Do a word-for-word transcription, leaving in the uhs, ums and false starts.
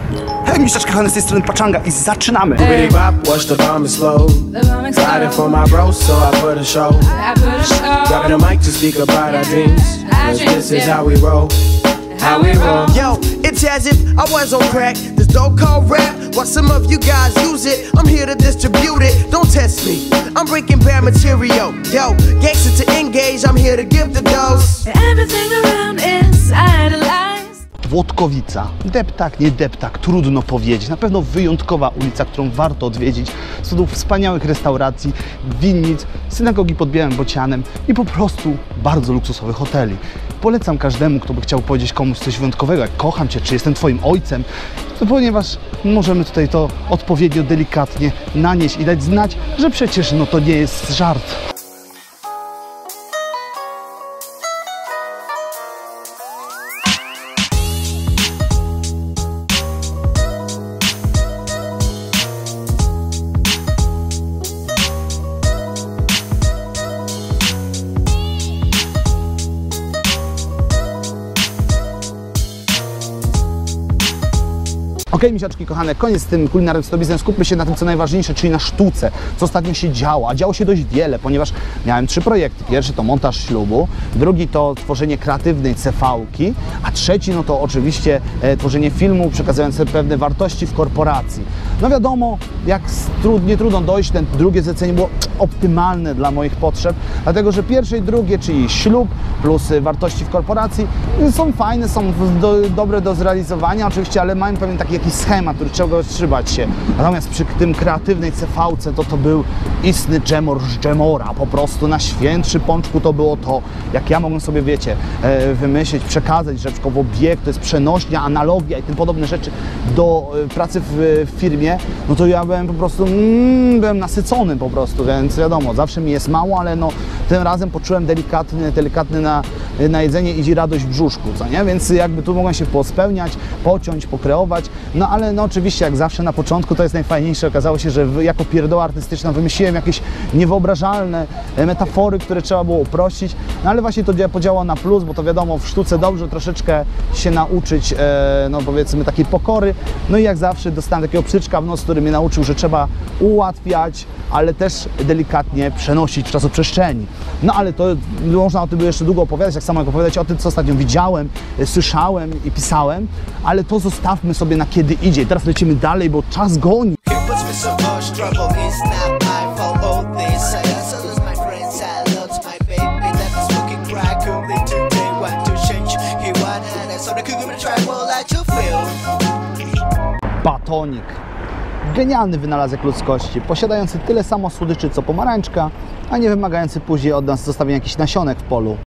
Hej, mistrzeczka, kochane, z tej strony Pachanga i zaczynamy! Pretty bop, watch the bomb explode. Riding for my bro, so I put a show. Grabbing a mic to speak about our dreams. Cause this is how we roll. How we roll. Yo, it's as if I was on crack. This dope called rap. While some of you guys use it, I'm here to distribute it. Don't test me. I'm breaking bad material. Yo, gangster to engage. I'm here to give the dose. Everything around is idolized. Włodkowica. Deptak, nie deptak, trudno powiedzieć. Na pewno wyjątkowa ulica, którą warto odwiedzić. Cudów wspaniałych restauracji, winnic, synagogi pod Białym Bocianem i po prostu bardzo luksusowych hoteli. Polecam każdemu, kto by chciał powiedzieć komuś coś wyjątkowego, jak kocham Cię, czy jestem Twoim ojcem, to ponieważ możemy tutaj to odpowiednio, delikatnie nanieść i dać znać, że przecież no to nie jest żart. Okej, misiaczki kochane, koniec z tym kulinarnym stobizem, skupmy się na tym, co najważniejsze, czyli na sztuce, co ostatnio się działo, a działo się dość wiele, ponieważ miałem trzy projekty. Pierwszy to montaż ślubu, drugi to tworzenie kreatywnej cefałki, a trzeci no to oczywiście e, tworzenie filmu przekazujące pewne wartości w korporacji. No wiadomo, jak trud, nie trudno dojść, ten drugie zlecenie było optymalne dla moich potrzeb, dlatego że pierwsze i drugie, czyli ślub plus wartości w korporacji, są fajne, są do, dobre do zrealizowania oczywiście, ale mają pewien taki jakiś schemat, który trzeba trzymać się. Natomiast przy tym kreatywnej cefałce to to był istny dżemor z dżemora, po prostu na świętszy pączku to było to, jak ja mogłem sobie, wiecie, e, wymyślić, przekazać rzeczkowo bieg, to jest przenośnia, analogia i tym podobne rzeczy do e, pracy w, w firmie, no to ja byłem po prostu, mm, byłem nasycony po prostu, więc wiadomo, zawsze mi jest mało, ale no tym razem poczułem delikatny, delikatny na, na jedzenie idzie radość w brzuszku, co nie? Więc jakby tu mogłem się pospełniać, pociąć, pokreować, no ale no oczywiście jak zawsze na początku to jest najfajniejsze, okazało się, że jako pierdoła artystyczna wymyśliłem jakieś niewyobrażalne metafory, które trzeba było uprościć, no ale właśnie to podziałało na plus, bo to wiadomo, w sztuce dobrze troszeczkę się nauczyć, e, no powiedzmy takiej pokory, no i jak zawsze dostałem takiego pstryczka w nos, który mnie nauczył, że trzeba ułatwiać, ale też delikatnie przenosić w czasoprzestrzeni. No ale to można o tym jeszcze długo opowiadać, jak samo jak opowiadać o tym, co ostatnio widziałem, słyszałem i pisałem, ale to zostawmy sobie na kiedy idzie. I teraz lecimy dalej, bo czas goni. Batonik. Genialny wynalazek ludzkości, posiadający tyle samo słodyczy co pomarańczka, a nie wymagający później od nas zostawienia jakichś nasionek w polu.